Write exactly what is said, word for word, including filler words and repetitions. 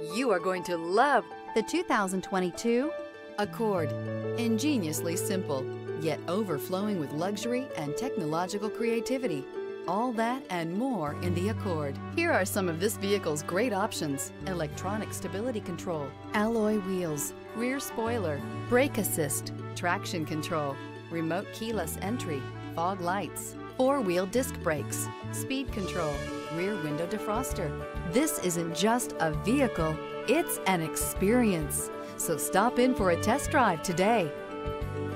You are going to love the two thousand twenty-two Accord. Ingeniously simple, yet overflowing with luxury and technological creativity. All that and more in the Accord. Here are some of this vehicle's great options: electronic stability control, alloy wheels, rear spoiler, brake assist, traction control, remote keyless entry, fog lights, four-wheel disc brakes, speed control, rear window defroster. This isn't just a vehicle, it's an experience. So stop in for a test drive today.